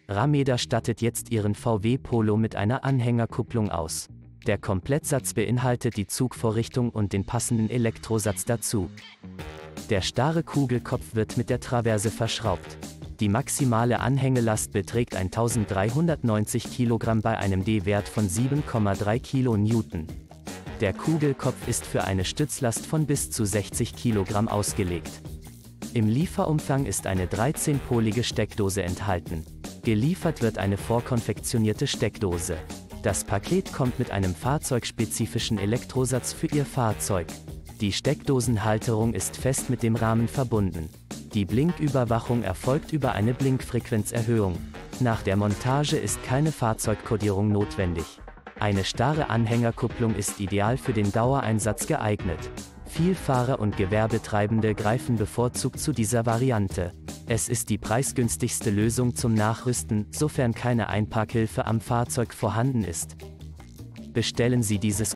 Rameda stattet jetzt ihren VW Polo mit einer Anhängerkupplung aus. Der Komplettsatz beinhaltet die Zugvorrichtung und den passenden Elektrosatz dazu. Der starre Kugelkopf wird mit der Traverse verschraubt. Die maximale Anhängelast beträgt 1390 Kilogramm bei einem D-Wert von 7,3 kN. Der Kugelkopf ist für eine Stützlast von bis zu 60 Kilogramm ausgelegt. Im Lieferumfang ist eine 13-polige Steckdose enthalten. Geliefert wird eine vorkonfektionierte Steckdose. Das Paket kommt mit einem fahrzeugspezifischen Elektrosatz für Ihr Fahrzeug. Die Steckdosenhalterung ist fest mit dem Rahmen verbunden. Die Blinküberwachung erfolgt über eine Blinkfrequenzerhöhung. Nach der Montage ist keine Fahrzeugkodierung notwendig. Eine starre Anhängerkupplung ist ideal für den Dauereinsatz geeignet. Vielfahrer und Gewerbetreibende greifen bevorzugt zu dieser Variante. Es ist die preisgünstigste Lösung zum Nachrüsten, sofern keine Einparkhilfe am Fahrzeug vorhanden ist. Bestellen Sie dieses